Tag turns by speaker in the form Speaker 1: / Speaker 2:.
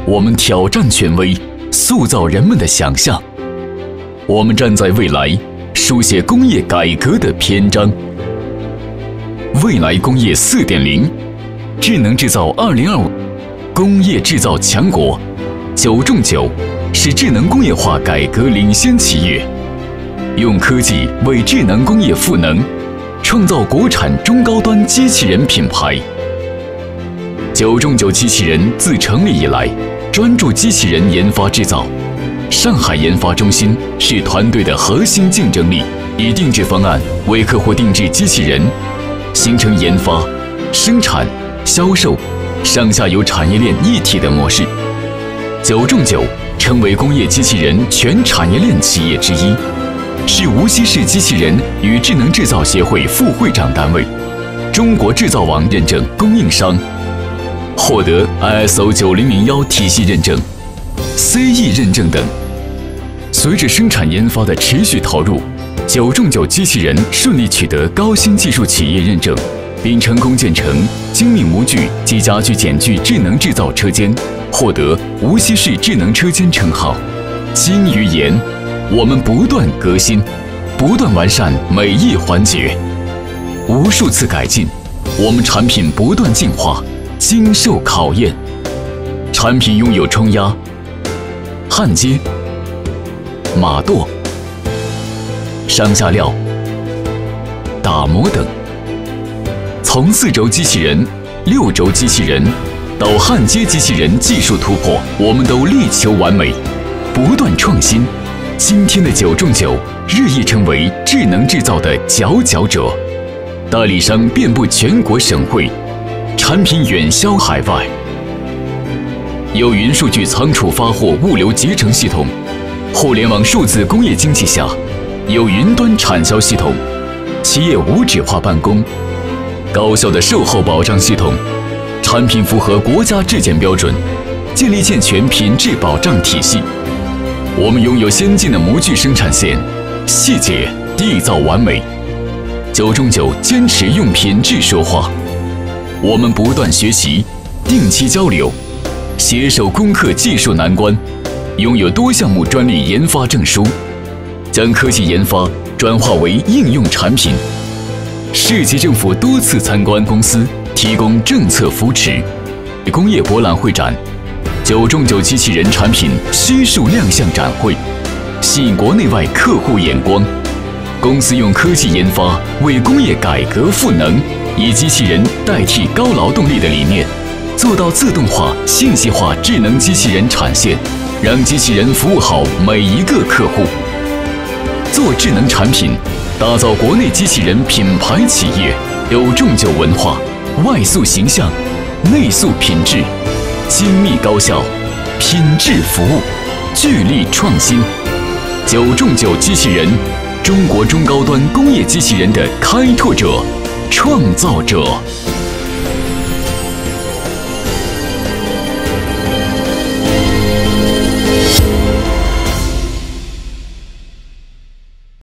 Speaker 1: 我们挑战权威，塑造人们的想象。我们站在未来，书写工业改革的篇章。未来工业4.0，智能制造2025，工业制造强国，9中9是智能工业化改革领先企业，用科技为智能工业赋能，创造国产中高端机器人品牌。9中9机器人自成立以来，专注机器人研发制造。上海研发中心是团队的核心竞争力，以定制方案为客户定制机器人，形成研发、生产、销售上下游产业链一体的模式。9中9成为工业机器人全产业链企业之一，是无锡市机器人与智能制造协会副会长单位，中国制造网认证供应商，获得 ISO 9001体系认证、CE 认证等。随着生产研发的持续投入，9中9机器人顺利取得高新技术企业认证，并成功建成精密模具及家具剪具智能制造车间，获得无锡市智能车间称号。精于研，我们不断革新，不断完善每一环节，无数次改进，我们产品不断进化，经受考验。产品拥有冲压、焊接、码垛、上下料、打磨等。从4轴机器人、6轴机器人到焊接机器人技术突破，我们都力求完美，不断创新。今天的9中9日益成为智能制造的佼佼者，代理商遍布全国省会，产品远销海外。有云数据仓储发货物流集成系统，互联网数字工业经济下，有云端产销系统，企业无纸化办公，高效的售后保障系统，产品符合国家质检标准，建立健全品质保障体系。我们拥有先进的模具生产线，细节缔造完美。9中9坚持用品质说话，我们不断学习，定期交流，携手攻克技术难关，拥有多项目专利研发证书，将科技研发转化为应用产品。市级政府多次参观公司，提供政策扶持。工业博览会展，9中9机器人产品悉数亮相展会，吸引国内外客户眼光。公司用科技研发为工业改革赋能，以机器人代替高劳动力的理念，做到自动化、信息化智能机器人产线，让机器人服务好每一个客户。做智能产品，打造国内机器人品牌企业，9中9文化，外塑形象，内塑品质，精密高效，品质服务，聚力创新。9中9机器人，中国中高端工业机器人的开拓者、创造者。